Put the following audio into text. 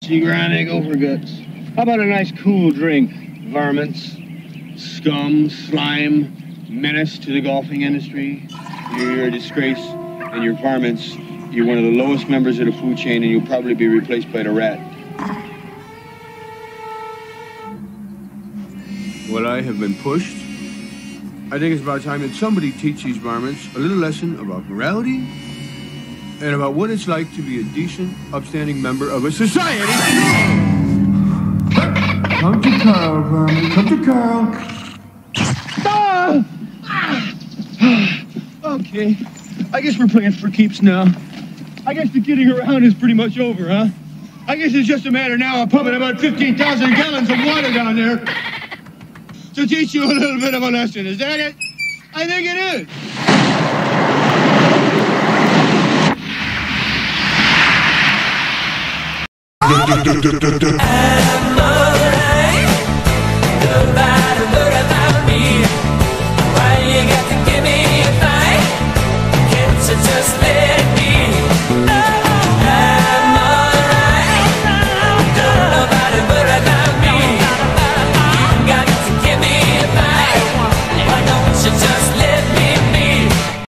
Juicy grande gopher guts. How about a nice cool drink? Varmints, scum, slime, menace to the golfing industry. You're a disgrace, and your varmints, you're one of the lowest members of the food chain, and you'll probably be replaced by the rat. Well, I have been pushed. I think it's about time that somebody teach these varmints a little lesson about morality and about what it's like to be a decent, upstanding member of a society. Come to Carl, varmint. Come to Carl. Ah! Okay. I guess we're playing for keeps now. I guess the kidding around is pretty much over, huh? I guess it's just a matter now of pumping about 15,000 gallons of water down there to teach you a little bit of a lesson. Is that it? I think it is. And the rain, goodbye.